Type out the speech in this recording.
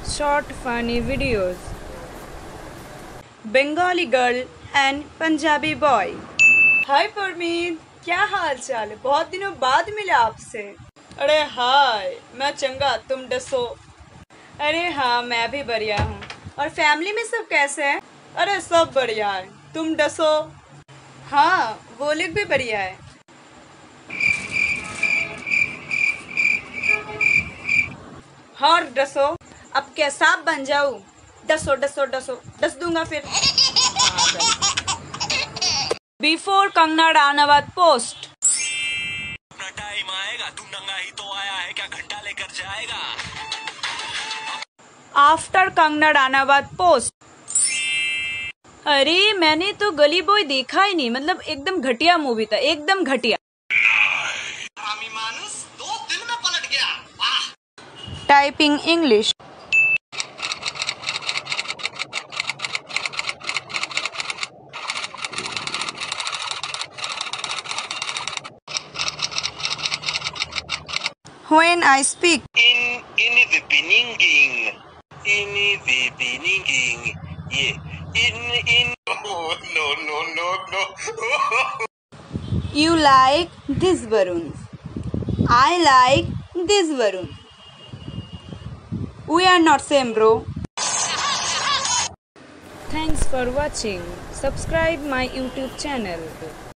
short funny videos. Bengali girl and Punjabi boy. हाय परमीत, क्या हाल चाल है? बहुत दिनों बाद मिले आपसे। अरे हाय, मैं चंगा, तुम डसो। अरे हाँ, मैं भी बढ़िया हूँ। और फैमिली में सब कैसे हैं? अरे सब बढ़िया है, तुम डसो। हाँ, वो लोग भी बढ़िया है। हाँ डसो। अब क्या सांप बन जाऊं? डसो डसो डसो, डस दूंगा फिर। Before Kangana Ranaut post. अपना टाइम आएगा, तू नंगा ही तो आया है, क्या घंटा लेकर जाएगा? After Kangana Ranaut post. अरे मैंने तो गली बॉय देखा ही नहीं, मतलब एकदम घटिया मूवी था, एकदम घटिया। मानुस 2 दिन में पलट गया। वाह। Typing English. When I speak. In the beginning, yeah. In. Oh, no. You like this Varun. I like this Varun. We are not same, bro. Thanks for watching. Subscribe my YouTube channel.